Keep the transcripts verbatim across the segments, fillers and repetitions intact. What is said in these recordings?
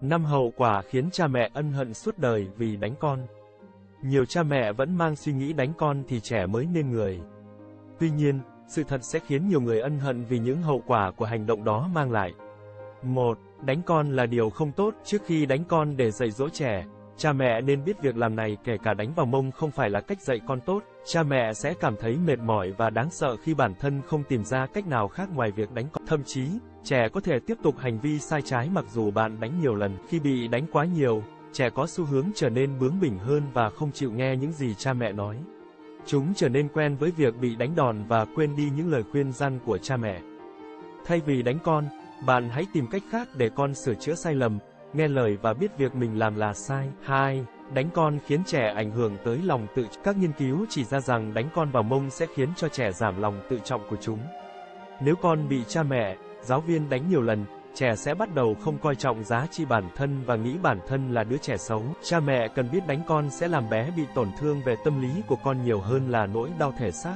Năm hậu quả khiến cha mẹ ân hận suốt đời vì đánh con. Nhiều cha mẹ vẫn mang suy nghĩ đánh con thì trẻ mới nên người. Tuy nhiên, sự thật sẽ khiến nhiều người ân hận vì những hậu quả của hành động đó mang lại. một. Đánh con là điều không tốt. Trước khi đánh con để dạy dỗ trẻ, cha mẹ nên biết việc làm này, kể cả đánh vào mông, không phải là cách dạy con tốt. Cha mẹ sẽ cảm thấy mệt mỏi và đáng sợ khi bản thân không tìm ra cách nào khác ngoài việc đánh con. Thậm chí, trẻ có thể tiếp tục hành vi sai trái mặc dù bạn đánh nhiều lần. Khi bị đánh quá nhiều, trẻ có xu hướng trở nên bướng bỉnh hơn và không chịu nghe những gì cha mẹ nói. Chúng trở nên quen với việc bị đánh đòn và quên đi những lời khuyên răn của cha mẹ. Thay vì đánh con, bạn hãy tìm cách khác để con sửa chữa sai lầm, nghe lời và biết việc mình làm là sai. hai. Đánh con khiến trẻ ảnh hưởng tới lòng tự trọng. Các nghiên cứu chỉ ra rằng đánh con vào mông sẽ khiến cho trẻ giảm lòng tự trọng của chúng. Nếu con bị cha mẹ, giáo viên đánh nhiều lần, trẻ sẽ bắt đầu không coi trọng giá trị bản thân và nghĩ bản thân là đứa trẻ xấu. Cha mẹ cần biết đánh con sẽ làm bé bị tổn thương về tâm lý của con nhiều hơn là nỗi đau thể xác.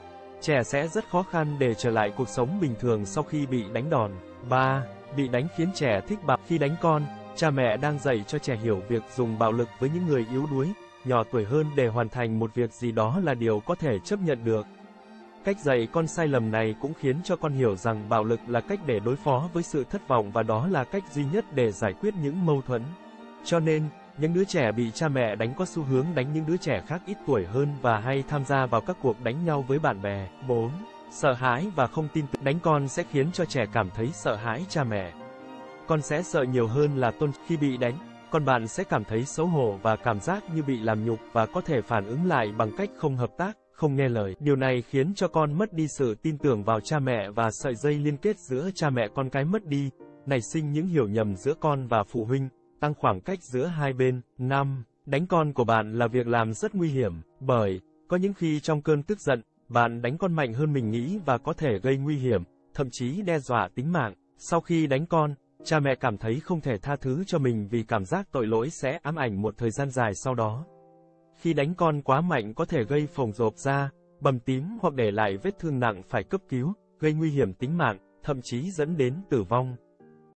Trẻ sẽ rất khó khăn để trở lại cuộc sống bình thường sau khi bị đánh đòn. ba. Bị đánh khiến trẻ thích bạo. Khi đánh con, cha mẹ đang dạy cho trẻ hiểu việc dùng bạo lực với những người yếu đuối, nhỏ tuổi hơn để hoàn thành một việc gì đó là điều có thể chấp nhận được. Cách dạy con sai lầm này cũng khiến cho con hiểu rằng bạo lực là cách để đối phó với sự thất vọng và đó là cách duy nhất để giải quyết những mâu thuẫn. Cho nên, những đứa trẻ bị cha mẹ đánh có xu hướng đánh những đứa trẻ khác ít tuổi hơn và hay tham gia vào các cuộc đánh nhau với bạn bè. bốn. Sợ hãi và không tin tưởng. Đánh con sẽ khiến cho trẻ cảm thấy sợ hãi cha mẹ. Con sẽ sợ nhiều hơn là tôn. Khi bị đánh, con bạn sẽ cảm thấy xấu hổ và cảm giác như bị làm nhục và có thể phản ứng lại bằng cách không hợp tác, không nghe lời. Điều này khiến cho con mất đi sự tin tưởng vào cha mẹ và sợi dây liên kết giữa cha mẹ con cái mất đi, nảy sinh những hiểu nhầm giữa con và phụ huynh, tăng khoảng cách giữa hai bên. năm. Đánh con của bạn là việc làm rất nguy hiểm, bởi, có những khi trong cơn tức giận, bạn đánh con mạnh hơn mình nghĩ và có thể gây nguy hiểm, thậm chí đe dọa tính mạng. Sau khi đánh con, cha mẹ cảm thấy không thể tha thứ cho mình vì cảm giác tội lỗi sẽ ám ảnh một thời gian dài sau đó. Khi đánh con quá mạnh có thể gây phồng rộp da, bầm tím hoặc để lại vết thương nặng phải cấp cứu, gây nguy hiểm tính mạng, thậm chí dẫn đến tử vong.